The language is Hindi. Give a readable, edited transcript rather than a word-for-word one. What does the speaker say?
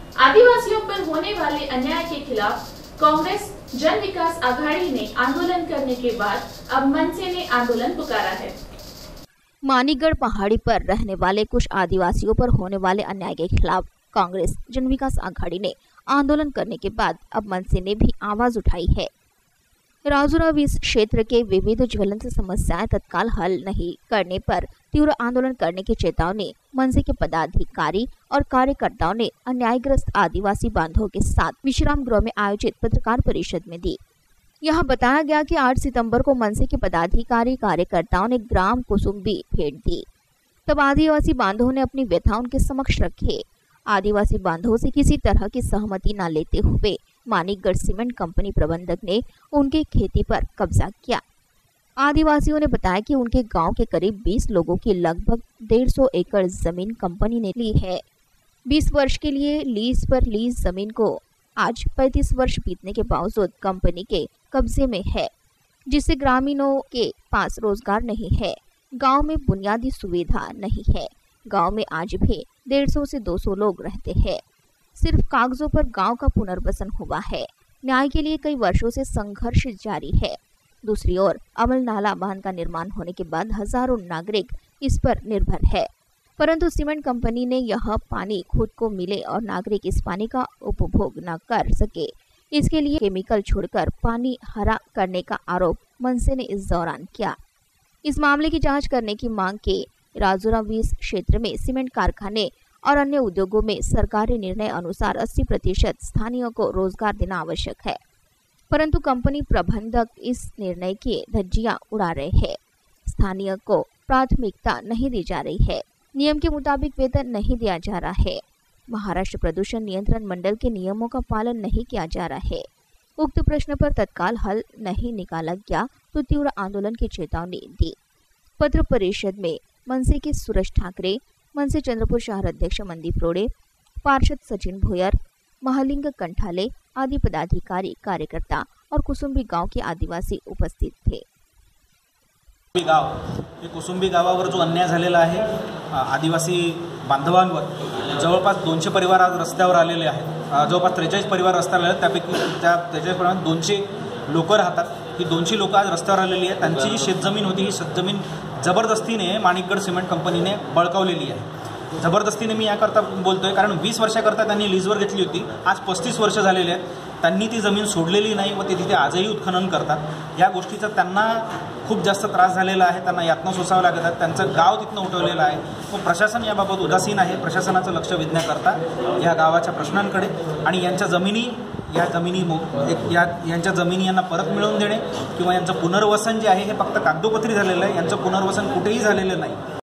आदिवासियों पर होने वाले अन्याय के खिलाफ कांग्रेस जन विकास आघाड़ी ने आंदोलन करने के बाद अब मनसे ने आंदोलन पुकारा है। मानीगढ़ पहाड़ी पर रहने वाले कुछ आदिवासियों पर होने वाले अन्याय के खिलाफ कांग्रेस जन विकास आघाड़ी ने आंदोलन करने के बाद अब मनसे ने भी आवाज उठाई है। राजौरा इस क्षेत्र के विविध ज्वलंत समस्याएं तत्काल हल नहीं करने पर तीव्र आंदोलन करने की चेतावनी मनसे के पदाधिकारी और कार्यकर्ताओं ने अन्यायग्रस्त आदिवासी बांधवों के साथ विश्राम गृह में आयोजित पत्रकार परिषद में दी। यहां बताया गया कि 8 सितंबर को मनसे के पदाधिकारी कार्यकर्ताओं ने ग्राम कुसुम्बी भेंट दी। तब आदिवासी बांधवों ने अपनी व्यथा उनके समक्ष रखे। आदिवासी बांधवों से किसी तरह की सहमति न लेते हुए मानीगढ़ सीमेंट कंपनी प्रबंधक ने उनके खेती पर कब्जा किया। आदिवासियों ने बताया कि उनके गांव के करीब 20 लोगों की लगभग 150 एकड़ जमीन कंपनी ने ली है। 20 वर्ष के लिए लीज पर लीज जमीन को आज 35 वर्ष बीतने के बावजूद कंपनी के कब्जे में है, जिससे ग्रामीणों के पास रोजगार नहीं है। गांव में बुनियादी सुविधा नहीं है। गांव में आज भी 150 से 200 लोग रहते हैं। सिर्फ कागजों पर गांव का पुनर्वसन हुआ है। न्याय के लिए कई वर्षों से संघर्ष जारी है। दूसरी ओर अमल नाला बांध का निर्माण होने के बाद हजारों नागरिक इस पर निर्भर है, परंतु सीमेंट कंपनी ने यह पानी खुद को मिले और नागरिक इस पानी का उपभोग न कर सके, इसके लिए केमिकल छोड़कर पानी हरा करने का आरोप मनसे ने इस दौरान किया। इस मामले की जांच करने की मांग के राजौरा क्षेत्र में सीमेंट कारखाने और अन्य उद्योगों में सरकारी निर्णय अनुसार 80% स्थानीयों को रोजगार देना आवश्यक है, परंतु कंपनी प्रबंधक इस निर्णय की धज्जियां उड़ा रहे हैं। स्थानीय को प्राथमिकता नहीं दी जा रही है। नियम के मुताबिक वेतन नहीं दिया जा रहा है। महाराष्ट्र प्रदूषण नियंत्रण मंडल के नियमों का पालन नहीं किया जा रहा है। उक्त प्रश्न पर तत्काल हल नहीं निकाला गया तो तीव्र आंदोलन की चेतावनी दी। पत्र परिषद में मनसे के सुरेश ठाकरे, मनसे चंद्रपुर शहर अध्यक्ष मनदीप रोडे, पार्षद सचिन भोयर, महालिंग कंठाले आदि पदाधिकारी, कार्यकर्ता और कुसुम्बी गांव के आदिवासी उपस्थित थे। कुसुम्बी गावावर जो अन्याय झालेला आहे, आदिवासी बांधवांवर जवळपास 200 परिवार आज रस्त्यावर आलेले आहेत। जवळपास 43 परिवार रस्त्यावर आले, त्यापैकी त्या 43 परिवारात 200 लोक राहतात। ही 200 लोक आज रस्त्यावर आलेली आहेत। त्यांची जी शेतजमीन होती, ही शेतजमीन जबरदस्तीने माणिकगड सिमेंट कंपनीने बळकावलेली आहे। जबरदस्तीने मी याकरता बोलतोय कारण 20 वर्षाकरता त्यांनी लीजवर घेतली होती। आज 35 वर्ष झालेले आहेत। त्यांनी ती जमीन सोडलेली नाही व ते तिथे आजही उत्खनन करतात। या गोष्टीचा त्यांना खूप जास्त त्रास झालेला आहे। त्यांना यातना सोसावं लागत आहे। त्यांचं गाव तिथनं उठवलेलं आहे व प्रशासन याबाबत उदासीन आहे। प्रशासनाचं लक्ष वेधण्याकरता या गावाच्या प्रश्नांकडे आणि यांच्या जमिनी यांच्या जमिनी यांना परत मिळवून देणे किंवा यांचं पुनर्वसन जे आहे हे फक्त कागदोपत्री झालेलं आहे। यांचं पुनर्वसन कुठेही झालेलं नाही।